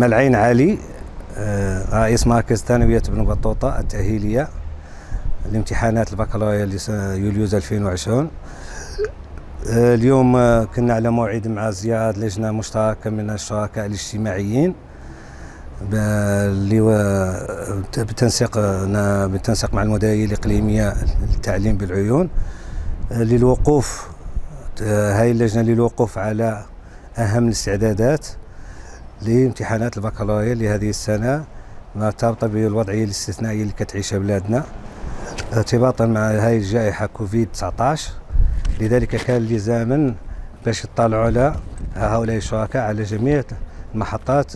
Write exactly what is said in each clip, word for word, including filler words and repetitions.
أنا العين علي، رئيس مركز ثانوية ابن بطوطة التأهيلية لامتحانات البكالوريا يوليوز ألفين وعشرين. اليوم كنا على موعد مع زيارة لجنة مشتركة من الشركاء الاجتماعيين بالتنسيق بالتنسيق مع المديرية الإقليمية للتعليم بالعيون للوقوف هاي اللجنة للوقوف على أهم الاستعدادات لامتحانات البكالوريا لهذه السنة مرتبطة بالوضعية الاستثنائية اللي كتعيشها بلادنا ارتباطا مع هاي الجائحة كوفيد تسعة عشر. لذلك كان لزاما باش يطلعوا على هؤلاء الشركاء على جميع المحطات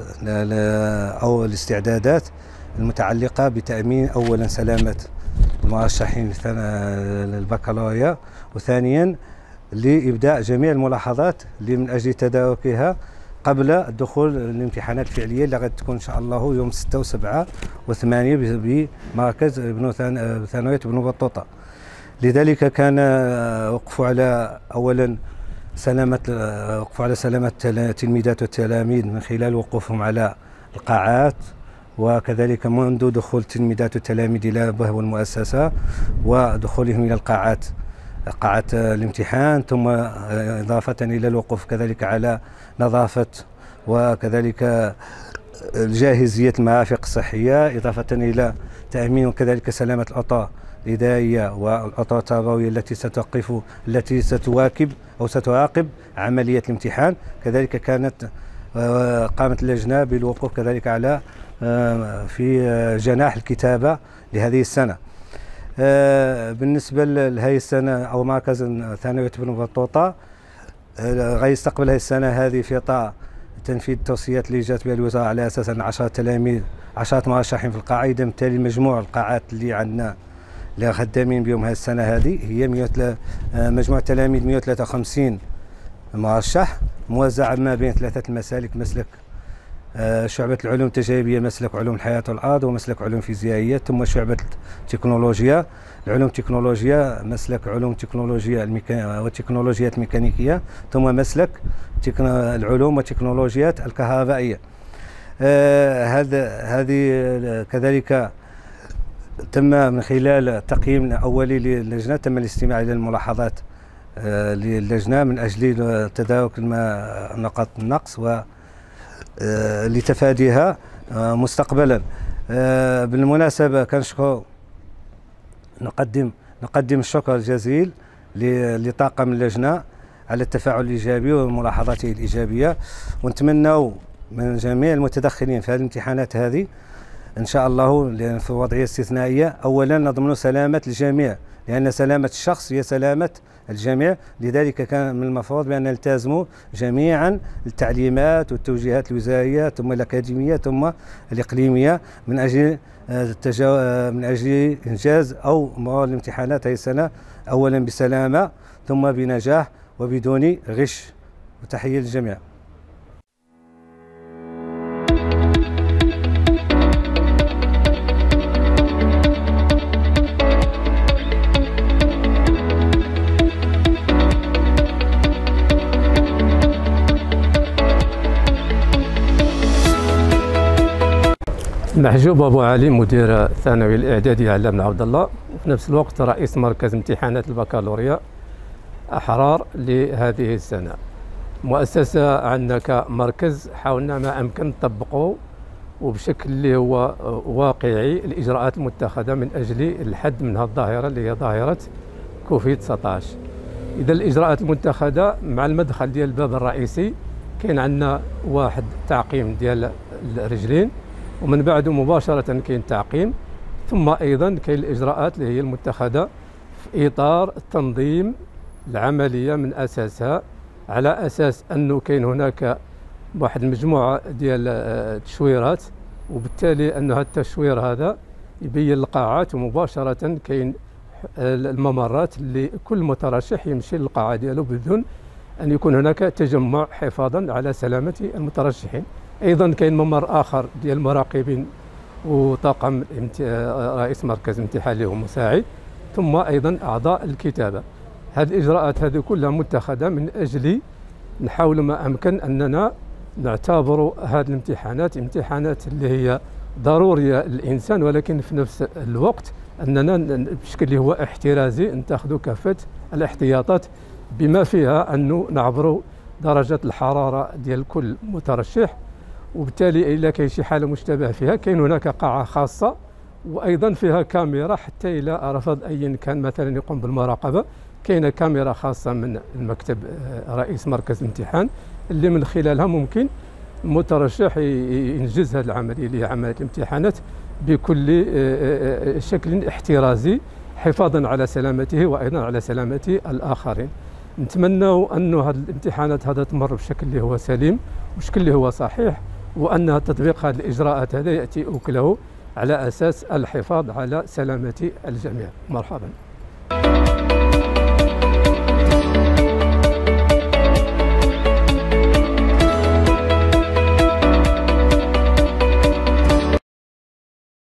أو الاستعدادات المتعلقة بتأمين أولا سلامة المرشحين للبكالوريا، وثانيا لإبداء جميع الملاحظات اللي من أجل تداركها قبل الدخول للامتحانات الفعلية اللي غادي تكون إن شاء الله يوم ستة وسبعة وثمانية بمركز ابن ثانوية ابن بطوطة. لذلك كان وقفوا على أولا سلامة وقفوا على سلامة التلميذات والتلاميذ من خلال وقوفهم على القاعات، وكذلك منذ دخول التلميذات والتلاميذ إلى بهو المؤسسة ودخولهم إلى القاعات قاعة الامتحان، ثم إضافة إلى الوقوف كذلك على نظافة وكذلك جاهزية المرافق الصحية، إضافة إلى تأمين كذلك سلامة الأطر الإدارية والأطر التربوية التي ستقف التي ستواكب أو ستراقب عملية الامتحان. كذلك كانت قامت اللجنة بالوقوف كذلك على في جناح الكتابة لهذه السنة. بالنسبة لهذه السنة أو مركز ثانوية ابن بطوطة غيستقبل هذه السنة هذه في إطار تنفيذ التوصيات اللي جات بها الوزارة على أساس أن عشرة تلاميذ عشرة مرشحين في القاعة. إذا بالتالي مجموع القاعات اللي عندنا اللي خدامين بهم هذه السنة هذه هي مجموع التلاميذ مئة وثلاثة وخمسين مرشح موزعة ما بين ثلاثة المسالك: مسلك شعبة العلوم التجريبية، مسلك علوم الحياة والأرض، ومسلك علوم فيزيائية، ثم شعبة التكنولوجيا العلوم التكنولوجيا مسلك علوم تكنولوجيا الميكا... والتكنولوجيات الميكانيكية، ثم مسلك تكن... العلوم والتكنولوجيات الكهربائية. آه هذا هذه كذلك تم من خلال التقييم الأولي للجنة تم الاستماع إلى الملاحظات آه للجنة من أجل تدارك نقاط النقص و لتفاديها مستقبلا. بالمناسبة كنشكر نقدم نقدم الشكر الجزيل لطاقم اللجنة على التفاعل الإيجابي وملاحظاته الإيجابية، ونتمنى من جميع المتدخلين في هذه الامتحانات هذه إن شاء الله لأن في وضعية استثنائية أولا نضمن سلامة الجميع، لأن سلامة الشخص هي سلامة الجميع. لذلك كان من المفروض بأن نلتزم جميعا التعليمات والتوجيهات الوزارية ثم الأكاديمية ثم الإقليمية من أجل التجاو... من أجل إنجاز أو مرور الامتحانات هذه السنة أولا بسلامة ثم بنجاح وبدون غش. وتحية للجميع. محجوب أبو علي، مدير الثانوي الإعدادي علام بن عبد الله، وفي نفس الوقت رئيس مركز امتحانات البكالوريا أحرار لهذه السنة. مؤسسة عندنا كمركز حاولنا ما أمكن نطبقه وبشكل اللي هو واقعي الإجراءات المتخذة من أجل الحد من هذه الظاهرة اللي هي ظاهرة كوفيد تسعة عشر. إذا الإجراءات المتخذة مع المدخل ديال الباب الرئيسي كاين عندنا واحد تعقيم ديال الرجلين، ومن بعده مباشرة كاين تعقيم، ثم أيضا كاين الإجراءات اللي هي المتخذة في إطار التنظيم العملية من أساسها، على أساس أنه كاين هناك واحد المجموعة ديال التشويرات، وبالتالي أن هذا التشوير هذا يبين القاعات، ومباشرة كاين الممرات اللي كل مترشح يمشي للقاعة ديالو بدون أن يكون هناك تجمع حفاظا على سلامة المترشحين. أيضا كاين ممر آخر ديال المراقبين وطاقم رئيس مركز امتحان لهم مساعد، ثم أيضا أعضاء الكتابة. هذه الإجراءات هذه كلها متخذة من أجل نحاول ما أمكن أننا نعتبر هذه الامتحانات امتحانات اللي هي ضرورية للإنسان، ولكن في نفس الوقت أننا بشكل اللي هو احترازي نتخذ كافة الاحتياطات بما فيها أنه نعبروا درجة الحرارة ديال كل مترشح، وبالتالي إلا كاين شي حالة مشتبه فيها كاين هناك قاعة خاصة وأيضا فيها كاميرا، حتى إلى رفض أي كان مثلا يقوم بالمراقبة كاينة كاميرا خاصة من المكتب رئيس مركز الامتحان اللي من خلالها ممكن المترشح ينجز هذه العملية اللي هي عملية الامتحانات بكل شكل احترازي حفاظا على سلامته وأيضا على سلامة الآخرين. نتمنى أن هذه الامتحانات هذا تمر بشكل اللي هو سليم وشكل اللي هو صحيح، وأن تطبيق هذه الإجراءات هذا يأتي أكله على أساس الحفاظ على سلامة الجميع. مرحبا.